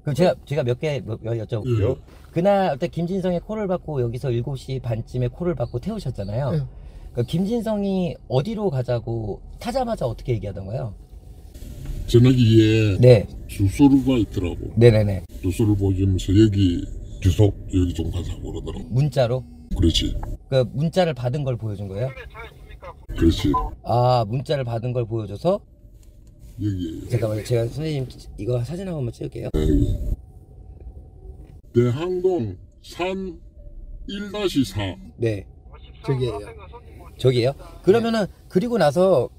그럼 제가 몇 개 여쭤볼게요. 예. 그날 어때 김진성의 콜을 받고 여기서 7시 반쯤에 콜을 받고 태우셨잖아요. 네. 그 김진성이 어디로 가자고 타자마자 어떻게 얘기하던가요? 전화기에 네. 주소가 있더라고. 네네네. 주소를 보면서 여기 주소 여기 좀 가자고 그러더라고. 문자로? 그렇지. 그 문자를 받은 걸 보여준 거예요? 그렇지. 아, 문자를 받은 걸 보여줘서 여기 잠깐만요. 제가 선생님 이거 사진 한 번만 찍을게요. 대항동 산 1-4. 네. 저기에요. 저기에요? 그러면은 그리고 나서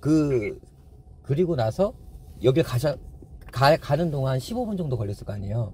여길 가는 동안 15분 정도 걸렸을 거 아니에요?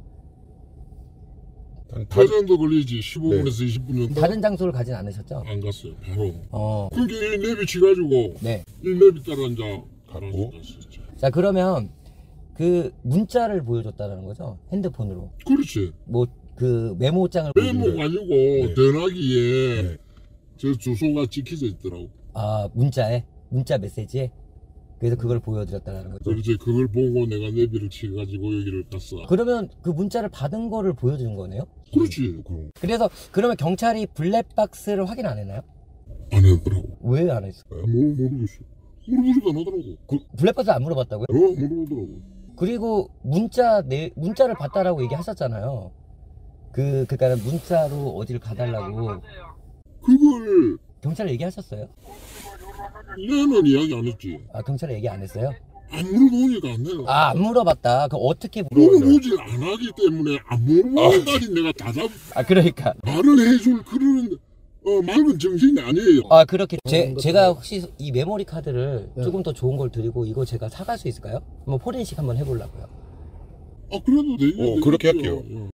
그 정도 걸리지. 15분에서 20분 정도. 다른 장소를 가진 않으셨죠? 안 갔어요. 바로. 어. 그게 이 내비 치가지고 네. 이 내비 따라 이제 가고. 자, 그러면 그 문자를 보여줬다는 거죠? 핸드폰으로. 그렇지. 뭐 그 메모장을 메모가 아니고 네. 전화기에 네. 저 주소가 찍혀져 있더라고. 아, 문자 메시지에 그래서 그걸 보여드렸다는 거죠. 그렇지. 그걸 보고 내가 내비를 치가지고 여기를 갔어. 그러면 그 문자를 받은 거를 보여준 거네요? 그렇지. 그래서 그러면 경찰이 블랙박스를 확인 안 했나요? 안 했더라고. 왜 안 했어요? 모르겠어. 물어보지도 안 하더라고. 블랙박스 안 물어봤다고요? 물어보더라고. 그리고 문자를 봤다라고 얘기하셨잖아요. 그러니까 문자로 어디를 가달라고 그걸 경찰에 얘기하셨어요? 얘는 이야기 안 했지. 아, 경찰에 얘기 안 했어요? 안 물어보니까 안 해요. 아, 안 물어봤다. 그럼 어떻게 물어봤어요? 물어보질 안 하기 때문에 안 물어보니까 내가 다잡 아, 그러니까. 말을 해줄 그런 맑은 정신이 아니에요. 아, 그렇게 제가 혹시 이 메모리 카드를 네. 조금 더 좋은 걸 드리고 이거 제가 사갈 수 있을까요? 한번 포렌식 한번 해보려고요. 그래도 되죠. 그렇게 할게요.